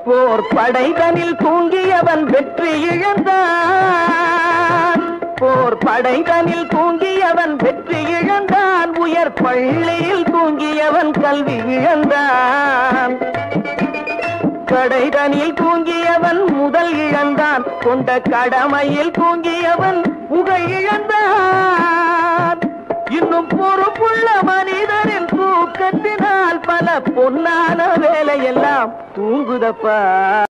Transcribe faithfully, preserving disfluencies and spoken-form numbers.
போர் படைதனில் தூங்கியவன் வெற்றி இழந்தான். போர் படைதனில் தூங்கியவன் வெற்றி இழந்தான். உயர் பள்ளியில் தூங்கியவன் கல்வி இழந்தான். கடைதனில் தூங்கியவன் முதல் இழந்தான். கொண்ட கடமையில் தூங்கியவன் புகழ் இழந்தான். இன்னும் பொறுப்புள்ள மனிதரின் தூக்கத்தினால் பல பொன்னான வேலையெல்லாம் தூங்குதப்பா.